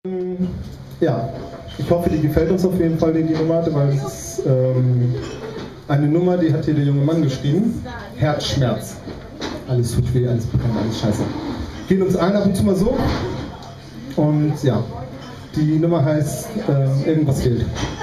Ja, ich hoffe, die gefällt uns auf jeden Fall, die Nummer, weil es ist eine Nummer, die hat hier der junge Mann geschrieben. Herzschmerz. Alles tut weh, alles bekannt, alles scheiße. Gehen uns ein ab und zu mal so. Und ja, die Nummer heißt Irgendwas fehlt.